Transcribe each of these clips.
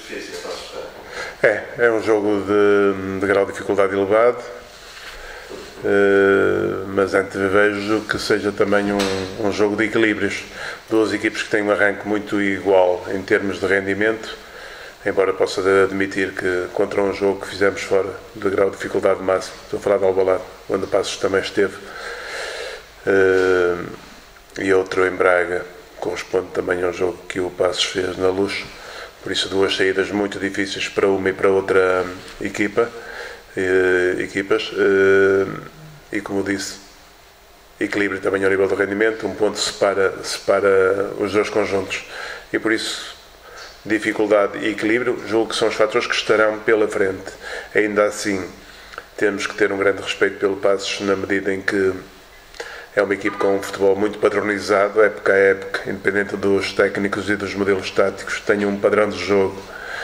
difícil para assustar. É um jogo de grau de dificuldade elevado, mas antevejo que seja também um jogo de equilíbrios. Duas equipes que têm um arranque muito igual em termos de rendimento, embora possa admitir que contra um jogo que fizemos fora de grau de dificuldade máximo, estou a falar de Alvalade, onde o Passos também esteve, e outro em Braga, corresponde também ao jogo que o Passos fez na Luz. Por isso, duas saídas muito difíceis para uma e para outra equipas, e como disse, equilíbrio também ao nível do rendimento, um ponto separa os dois conjuntos, e por isso dificuldade e equilíbrio julgo que são os fatores que estarão pela frente. Ainda assim, temos que ter um grande respeito pelo Passos, na medida em que é uma equipe com um futebol muito padronizado, época a época, independente dos técnicos e dos modelos táticos, tem um padrão de jogo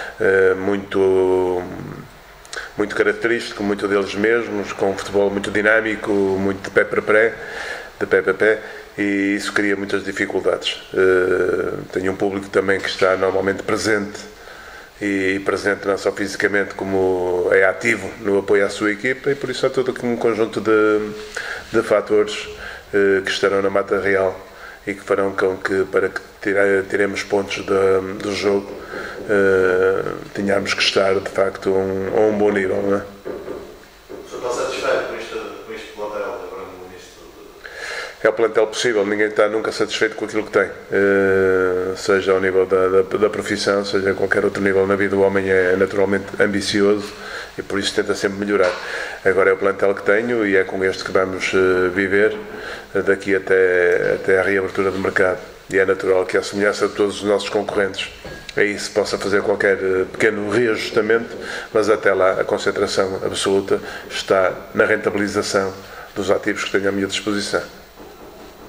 muito característico, muito deles mesmos, com um futebol muito dinâmico, muito de pé para pé, e isso cria muitas dificuldades. Tem um público também que está normalmente presente, e presente não só fisicamente como é ativo no apoio à sua equipa, e por isso há todo um conjunto de fatores que estarão na mata real e que farão com que, para que tiremos pontos do jogo, tenhamos que estar de facto a um bom nível, não é? O senhor está satisfeito com este plantel? É o plantel possível, ninguém está nunca satisfeito com aquilo que tem, seja ao nível da profissão, seja a qualquer outro nível na vida. O homem é naturalmente ambicioso e por isso tenta sempre melhorar. Agora é o plantel que tenho e é com este que vamos viver daqui até a reabertura do mercado, e é natural que, à semelhança de todos os nossos concorrentes, aí se possa fazer qualquer pequeno reajustamento, mas até lá a concentração absoluta está na rentabilização dos ativos que tenho à minha disposição.